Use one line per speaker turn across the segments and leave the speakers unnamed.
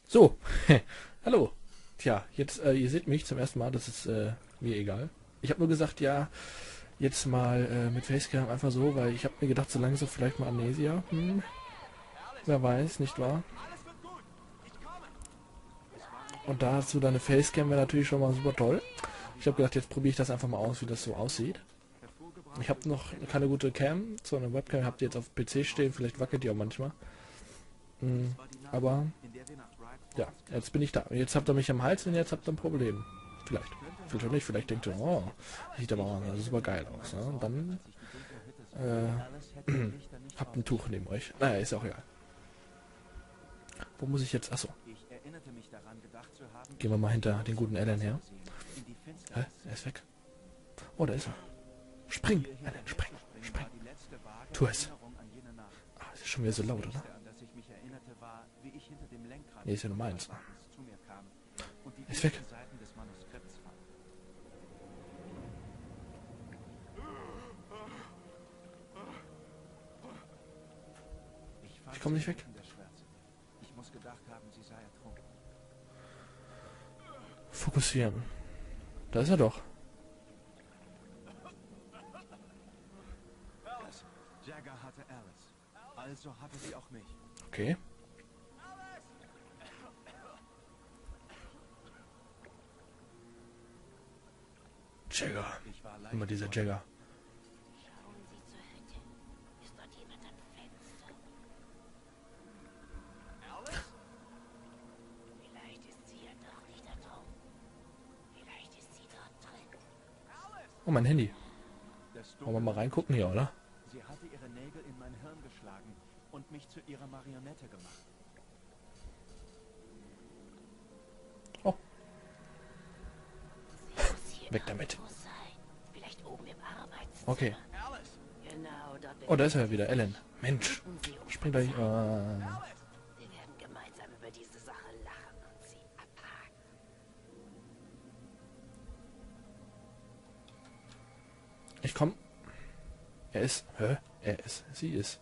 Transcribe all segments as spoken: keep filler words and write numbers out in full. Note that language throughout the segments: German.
So, hallo. Tja, jetzt, äh, ihr seht mich zum ersten Mal, das ist äh, mir egal. Ich habe nur gesagt, ja, jetzt mal äh, mit Facecam einfach so, weil ich habe mir gedacht, so langsam vielleicht mal Amnesia. Hm, wer weiß, nicht wahr? Und dazu deine Facecam wäre natürlich schon mal super toll. Ich habe gedacht, jetzt probiere ich das einfach mal aus, wie das so aussieht. Ich habe noch keine gute Cam, so eine Webcam habt ihr jetzt auf dem P C stehen, vielleicht wackelt die auch manchmal. Hm, aber ja, jetzt bin ich da. Jetzt habt ihr mich am Hals und jetzt habt ihr ein Problem. Vielleicht. Vielleicht auch nicht. Vielleicht denkt ihr, oh, sieht aber super geil aus. Ne? Und dann äh, habt ein Tuch neben euch. Naja, ist auch egal. Wo muss ich jetzt? Achso. Gehen wir mal hinter den guten Alan her. Hä? Er ist weg. Oh, da ist er. Spring! Alan, spring! Spring! Tu es! Ah, das ist schon wieder so laut, oder? Nee, ist ja nur meins. Er ist weg. Ich komme nicht weg. Fokussieren. Da ist er doch.
Jagger hatte Alice. Also hatte sie auch mich.
Okay. Jagger. Immer dieser Jagger.
Schauen Sie zur Hütte. Ist dort jemand am Fenster? Vielleicht ist sie ja doch nicht da drum. Vielleicht ist sie dort drin.
Oh, mein Handy. Wollen wir mal reingucken hier, oder?
Sie hatte ihre Nägel in mein Hirn geschlagen und mich zu ihrer Marionette gemacht.
Oh,
Sie muss hier
weg damit.
irgendwo sein. Vielleicht oben im Arbeitszimmer.
Okay.
Genau, dort
Oh, da ist er ja wieder. Alan. Mensch.
finden Sie uns.
Spring gleich. Äh,
Wir werden gemeinsam über diese Sache lachen und sie abhaken.
ich komm. Er ist. Hä? Er ist. Sie ist.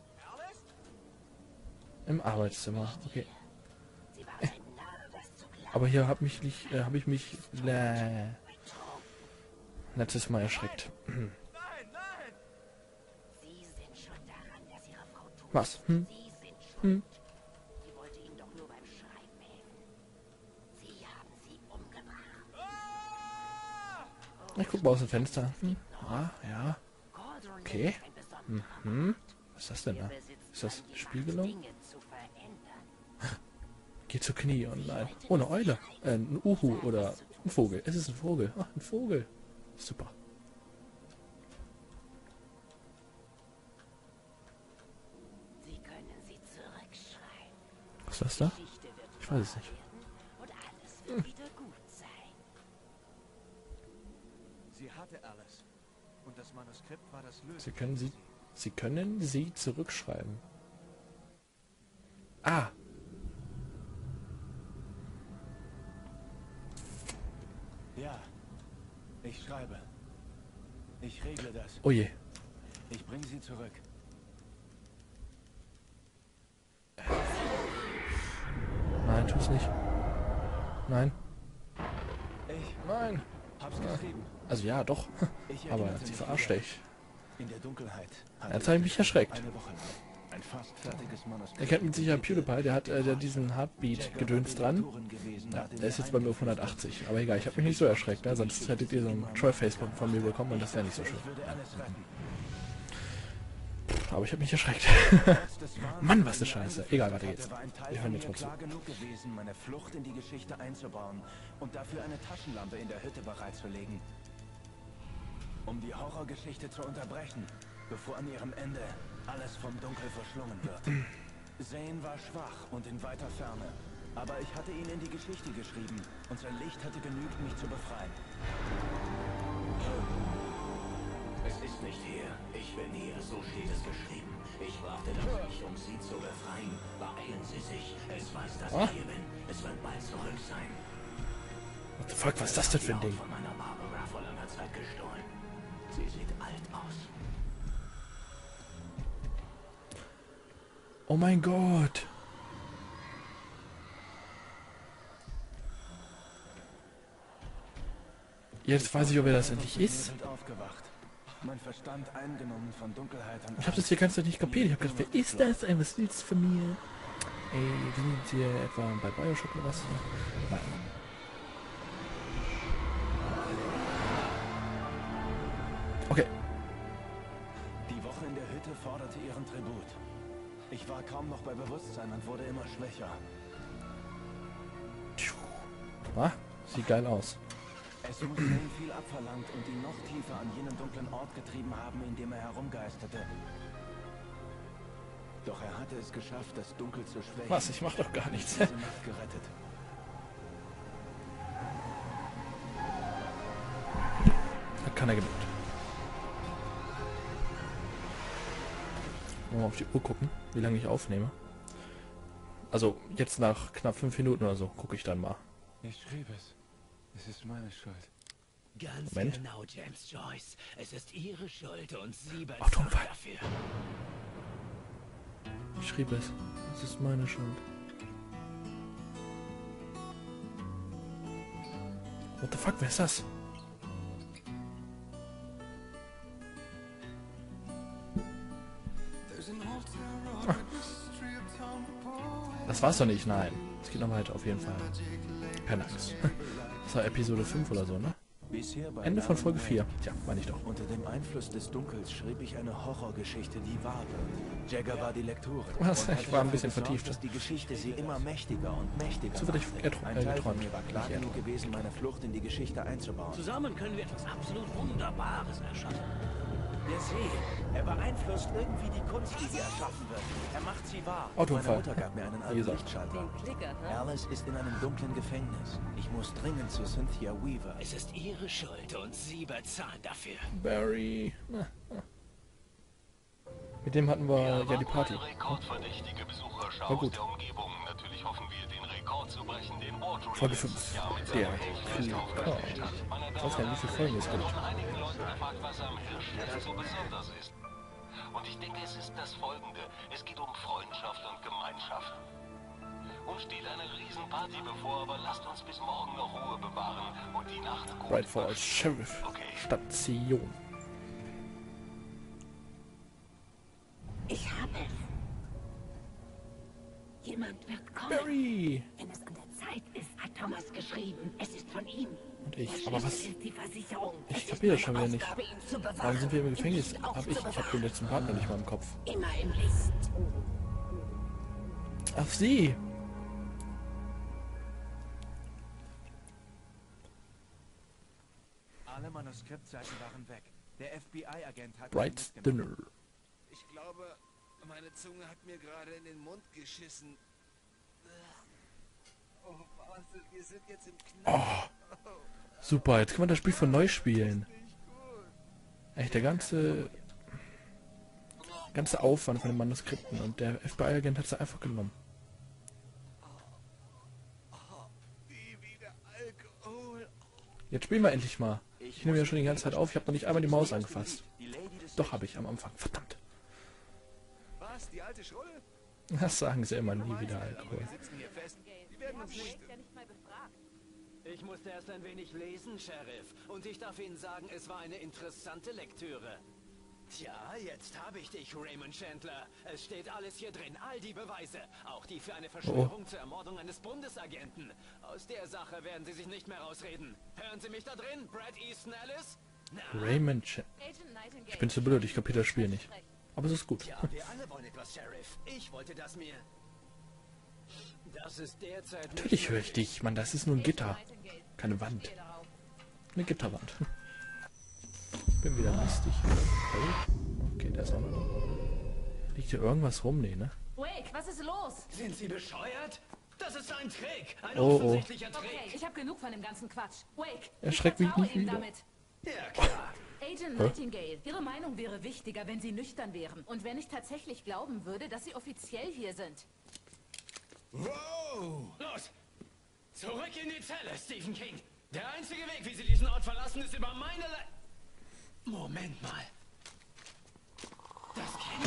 Im Arbeitszimmer. Okay.
Sie war ein Narr, das zu glauben.
Aber hier habe mich nicht, äh, habe ich mich äh, letztes Mal erschreckt.
Sie sind schuld daran, dass Ihre Frau tot ist.
Was? Hm?
Sie sind schuld.
Hm?
Sie wollte Ihnen doch nur beim Schreiben helfen. Sie haben sie umgebracht.
Ich guck mal aus dem Fenster. Hm? Ah, ja.
Cauldron
Okay.
ist ein besonderer
Mhm. Was ist das denn da?
besitzt
Ist das
dann die
Spiegelung?
Macht, Dinge zu verändern.
Geht zu Knie. Oh nein. Oh, eine Eule. Äh, ein Uhu oder ein Vogel. Es ist ein Vogel. Ach, ein Vogel. Super.
Sie können sie zurückschreiben.
Was ist das da?
Geschichte wird
Ich weiß es nicht.
wahr werden und alles wird wieder gut sein.
Sie hatte Alice. Und das Manuskript war das Lösen.
Sie können sie, Sie können sie zurückschreiben. Ah.
Ja, ich schreibe. Ich regle das.
Oh je.
Ich bringe sie zurück.
Nein, tu's nicht. Nein.
Ich
Nein.
hab's geschrieben.
Also ja, doch.
Ich
Aber
erinnerte
sie
mich
verarscht
wieder.
dich.
In der Dunkelheit.
Jetzt habe ich mich erschreckt.
Eine Woche lang. Ein fast fertiges Manuskript.
Er kennt mit Sicherheit PewDiePie, der hat äh, der diesen Heartbeat-Gedöns dran. Ja, der ist jetzt bei mir auf hundertachtzig. Aber egal, ich habe mich nicht so erschreckt, ne? Sonst hättet ihr so ein Trollface von, von mir bekommen und das wäre nicht so schön.
Ich würde Alice retten.
Aber ich habe mich erschreckt.
Trotz des Wahnsinns,
Mann, was eine
den
Scheiße.
er
Egal,
eingesetzt
weiter
hatte,
geht's.
war ein Teil
Wir
von
hören jetzt
mir
mal zu.
klar genug gewesen, meine Flucht in die Geschichte einzubauen und dafür eine Taschenlampe in der Hütte bereitzulegen. Um die Horrorgeschichte zu unterbrechen, bevor an ihrem Ende alles vom Dunkel verschlungen wird. Zane war schwach und in weiter Ferne, aber ich hatte ihn in die Geschichte geschrieben und sein Licht hatte genügt, mich zu befreien.
Es ist nicht hier. Ich bin hier. So steht es geschrieben. Ich brachte das Licht, um Sie zu befreien. Beeilen Sie sich. Es weiß, dass
Ah.
ich hier bin. Es wird bald zurück sein.
What the fuck, was ist das denn für ein
Die Haut
Ding?
von meiner Barbara vor langer Zeit gestohlen. Sie sieht alt aus.
Oh mein Gott. Jetzt weiß ich, ob er das endlich
Wir
ist.
sind aufgewacht. Mein Verstand eingenommen von Dunkelheit und
Ich habe das hier ganz nicht kapiert. Ich habe gedacht, wer ist das? Ey, was willst du von mir? Ey, wir sind jetzt hier etwa bei Bioshock oder was? Nein. Okay.
Die Woche in der Hütte forderte ihren Tribut. Ich war kaum noch bei Bewusstsein und wurde immer schwächer.
Ah, sieht geil aus.
Es muss Zane viel abverlangt und ihn noch tiefer an jenen dunklen Ort getrieben haben, in dem er herumgeisterte. Doch er hatte es geschafft, das Dunkel zu schwächen.
Was? Ich mach doch gar nichts.
Diese Nacht gerettet.
Da kann er genug. Mal auf die Uhr gucken, wie lange ich aufnehme. Also jetzt nach knapp fünf Minuten oder so gucke ich dann mal.
Ich schrieb es. Es ist meine Schuld.
Ganz
Moment.
genau, James Joyce. Es ist Ihre Schuld und Sie bezahlen
Autounfall.
dafür.
Ich schrieb es. Es ist meine Schuld. What the fuck, wer ist das? Ah. Das war's doch nicht, nein. Es geht noch weiter, auf jeden Fall. Keine Angst. Das war Episode fünf oder so, ne?
Bisher bei
Ende von
Alan
Folge
Wake.
vier. Tja, meine ich doch.
Unter dem Einfluss des Dunkels schrieb ich eine Horrorgeschichte, die wahr wird. Jagger war die Lektorin.
Was?
und hatte
Ich war ein
dafür
bisschen
gesorgt,
vertieft.
dass die Geschichte sie immer mächtiger und mächtiger
So wurde ich
machte.
ertr-
Ein
äh,
Teil von
geträumt.
mir war klar
Nicht
genug gewesen, meine Flucht in die Geschichte einzubauen.
Zusammen können wir etwas absolut Wunderbares erschaffen.
Der See, er beeinflusst irgendwie die Kunst, die hier erschaffen wird. Er macht sie wahr.
Autounfall.
Meine Mutter gab mir einen
Wie
alten
gesagt.
Lichtschalter.
Den Klicker, ne?
Alice ist in einem dunklen Gefängnis. Ich muss dringend zu Cynthia Weaver.
Es ist Ihre Schuld und Sie bezahlen dafür.
Barry. Na, na. Mit dem hatten wir ja die Party.
Rekordverdächtige Besucherschau
War
aus
gut.
der Umgebung. Natürlich hoffen wir, den Rekord zu brechen, den Audrey
Folge
letztes
fünf.
Jahr mit
Der
seinem Hirschfest
Rekord.
aufgestellt hat. Meine
Ich weiß gar nicht, wie viele Folgen es
Damen
gibt.
und Herren, einigen Leuten gefragt, was am Hirschfest so besonders ist. Und ich denke, es ist das Folgende. Es geht um Freundschaft und Gemeinschaft. Uns steht eine Riesenparty bevor, aber lasst uns bis morgen noch Ruhe bewahren und die Nacht gut
Bright Falls
überstehen.
Sheriff
Okay.
Station.
Ich habe es. Jemand wird kommen.
Barry.
Wenn es an der Zeit ist, hat Thomas geschrieben. Es ist von ihm.
Und ich.
Der
Aber was?
Schlüssel ist die Versicherung.
Ich
Es ist
kapiere das schon
meine
wieder nicht.
Aufgabe, ihn zu bewahren.
Warum sind wir im Gefängnis?
Ihn auch
Hab
zu
ich. Ich habe den
bewahren.
letzten Partner nicht mal im Kopf.
Immer im Licht.
Ach, sie.
Alle Manuskriptseiten waren weg. Der F B I-Agent hat
Bright
sie mitgenommen.
Dinner.
Ich glaube, meine Zunge hat mir gerade in den Mund geschissen. Oh, Wahnsinn, wir sind jetzt im Knast.
Super, jetzt kann man das Spiel von neu spielen. Echt, der ganze ganze Aufwand von den Manuskripten und der F B I-Agent hat sie einfach genommen.
Wie wieder Alkohol.
Jetzt spielen wir endlich mal. Ich nehme ja schon die ganze Zeit auf, ich habe noch nicht einmal die Maus angefasst.
Die Lady des
Doch, habe ich am Anfang. Verdammt.
Was, die alte Schule?
Das sagen sie immer, nie wieder
Aber
Alkohol.
wir sitzen hier fest. Die werden uns nicht...
Ich musste erst ein wenig lesen, Sheriff. Und ich darf Ihnen sagen, es war eine interessante Lektüre. Tja, jetzt habe ich dich, Raymond Chandler. Es steht alles hier drin, all die Beweise. Auch die für eine Verschwörung zur Ermordung eines Bundesagenten. Aus der Sache werden Sie sich nicht mehr rausreden. Hören Sie mich da drin, Brad Easton Ellis? Na,
Raymond Ch Ich bin zu blöd, ich kapiere das Spiel nicht. Aber es ist gut.
ja, wir alle wollen etwas, Sheriff. Ich wollte das mir... Das ist derzeit... nicht
Natürlich höre ich dich, Mann, das ist nur ein Gitter. Keine Wand. Eine Gitterwand. Bin wieder lustig. Oh. Okay, da ist auch noch. Liegt hier irgendwas rum? Nee, ne?
Wake, was ist los?
Sind Sie bescheuert? Das ist ein Trick. Ein
Oh, oh.
offensichtlicher
Okay,
Trick.
ich habe genug von dem ganzen Quatsch. Wake,
Erschreck
ich
mich
vertraue
nicht
Ihnen
wieder.
damit.
Ja, klar.
Agent Nightingale, Ihre Meinung wäre wichtiger, wenn Sie nüchtern wären. Und wenn ich tatsächlich glauben würde, dass Sie offiziell hier sind.
Wow!
Los! Zurück in die Zelle, Stephen King. Der einzige Weg, wie Sie diesen Ort verlassen, ist über meine Le... Moment mal. Das kenne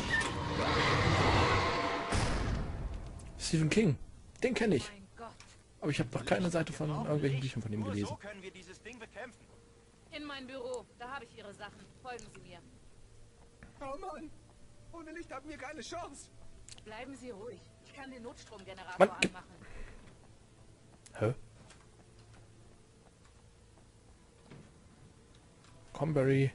ich.
Stephen King. Den kenne ich.
Mein Gott.
Aber ich habe noch keine Seite von irgendwelchen Büchern von ihm
Nur so
gelesen.
können wir dieses Ding bekämpfen.
In mein Büro. Da habe ich Ihre Sachen. Folgen Sie mir.
Oh Mann! Ohne Licht haben wir keine Chance!
Bleiben Sie ruhig. Ich kann den Notstromgenerator
Mann.
anmachen.
Hä? Komm, Barry.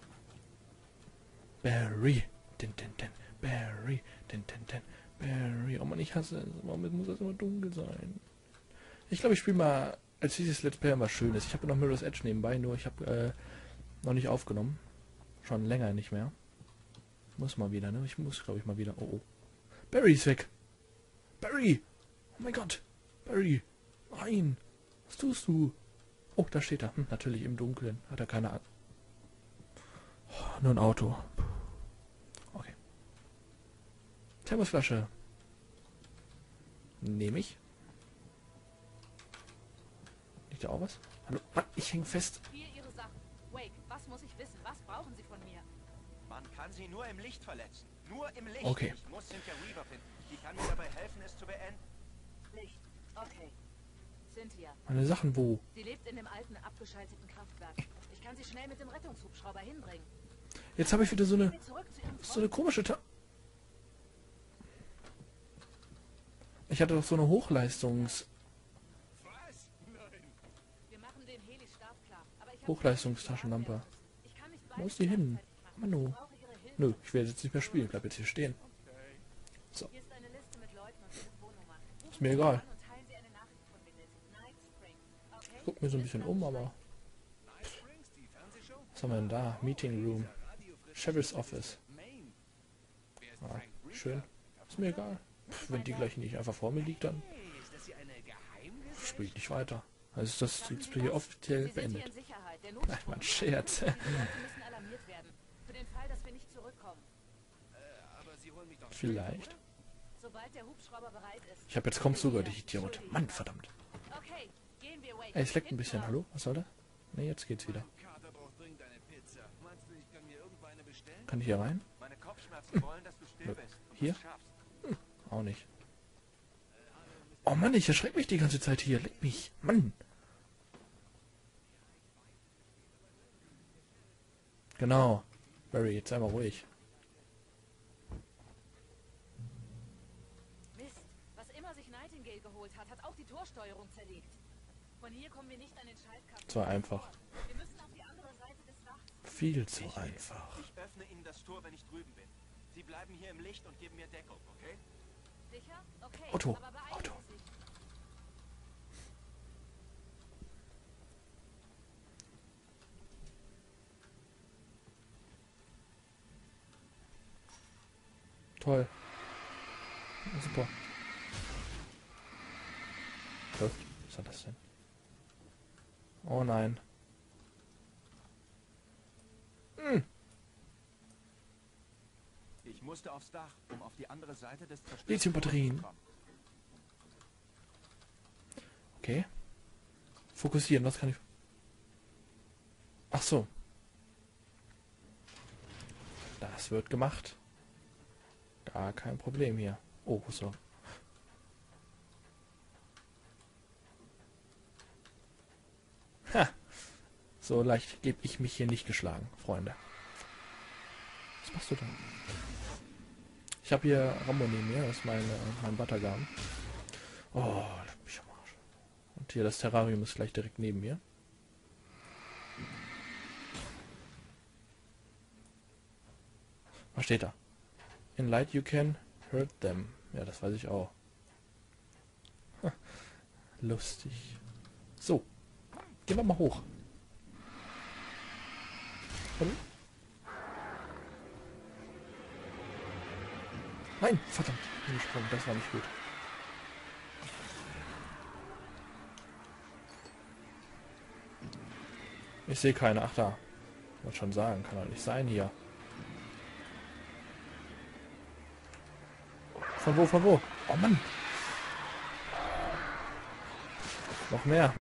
Barry. Din, din, din. Barry. Din, din, din. Barry. Oh Mann, ich hasse es. Warum muss das immer dunkel sein? Ich glaube, ich spiele mal als dieses Let's Play was Schönes. Ich habe noch Mirror's Edge nebenbei, nur ich habe äh, noch nicht aufgenommen. Schon länger nicht mehr. Muss mal wieder, ne? Ich muss, glaube ich, mal wieder. Oh, oh. Barry ist weg. Barry! Oh mein Gott! Barry! Nein! Was tust du? Oh, da steht er. Hm, natürlich im Dunkeln. Hat er keine Ahnung. Oh, nur ein Auto. Okay. Thermosflasche. Nehme ich. Liegt da auch was? Hallo? Mann, ich hänge fest.
Hier Ihre Sachen. Wake, was muss ich wissen? Was brauchen Sie von mir?
Man kann sie nur im Licht verletzen. Nur im Licht.
Okay.
Ich muss Cynthia Weaver finden. Die kann mir dabei helfen, es zu beenden.
Licht. Okay. Cynthia.
Meine Sachen wo?
Sie lebt in dem alten, abgeschalteten Kraftwerk. Ich kann sie schnell mit dem Rettungshubschrauber hinbringen.
Jetzt habe ich wieder so eine
Zurück zu Ihrem
so eine komische Ta Ich hatte doch so eine Hochleistungs
Was? Nein!
Wir machen den Heli startklar. Aber ich hab
Hochleistungstaschenlampe.
Ich kann nicht
Wo ist die hin? Manu.
Ich brauche Ihre Hilfe.
Nö, ich werde jetzt nicht mehr spielen. Bleib jetzt hier stehen.
Hier ist eine Liste mit Leuten und Telefonnummern.
Ist mir egal.
An und teilen Sie eine Nachricht von mir mit. Night Spring. Okay?
Ich guck mir so ein bisschen um, aber.
Night Springs, die Fernsehshow?
Was haben wir denn da? Meeting Room. Sheriff's Office.
Maine. Wer ist
Ah,
Frank
schön.
Reaper?
Ist mir egal. Pff, wenn die gleich nicht einfach vor mir liegt, dann
Hey, ist das hier eine Geheimgesellschaft?
spiele ich nicht weiter. Also ist das Let's Play hier offiziell
Sie sind hier
beendet.
in Sicherheit. Der
Nein,
Notstrom
mein Scherz.
Die Leute müssen alarmiert werden. Für den Fall, dass wir nicht zurückkommen.
Äh, aber Sie holen mich doch
Vielleicht.
Sobald der Hubschrauber bereit ist.
Ich habe jetzt komm sogar, dich Idiot. Mann, verdammt.
Okay, gehen wir, Wake.
Ey, es leckt ein
Hinten
bisschen.
raus.
Hallo? Was soll das? Ne, jetzt geht's wieder.
Kater braucht dringend eine Pizza. Meinst du, ich kann mir irgendwo eine bestellen?
Kann ich hier rein?
Meine Kopfschmerzen wollen, dass du still
Nö.
bist. Und
Hier?
es schaffst.
Auch nicht. Oh Mann, ich erschrecke mich die ganze Zeit hier. Leck mich. Mann. Genau. Barry, jetzt sei mal ruhig.
Mist. Was immer sich Nightingale geholt hat, hat auch die Torsteuerung zerlegt. Von hier kommen wir nicht an den Schaltkasten.
So einfach.
Wir müssen auf die andere Seite des Dachs.
Viel zu einfach.
Ich öffne ihnen das Tor, wenn ich drüben bin. Sie bleiben hier im Licht und geben mir Deckung, okay?
Sicher? Okay.
Otto,
Aber beeilen
Otto.
Sie sich.
Toll. Super. Hä? Was war das denn? Oh nein. Hm.
Ich musste aufs Dach, um auf die andere Seite des zerstörten
Lithiumbatterien.
Tores zu kommen.
Okay. Fokussieren, was kann ich... Ach so. Das wird gemacht. Gar kein Problem hier. Oh, so. Ha! So leicht gebe ich mich hier nicht geschlagen, Freunde. Was machst du da? Ich habe hier Rambo neben mir, das ist mein, mein Buttergarn. Oh, leck mich am Arsch. Und hier das Terrarium ist gleich direkt neben mir. Was steht da? In light you can hurt them. Ja, das weiß ich auch. Ha, lustig. So. Gehen wir mal hoch. Hallo? Nein, verdammt. Gesprungen, das war nicht gut. Ich sehe keine. Ach da. Wollte schon sagen, kann doch nicht sein hier. Von wo, von wo? Oh Mann. Noch mehr.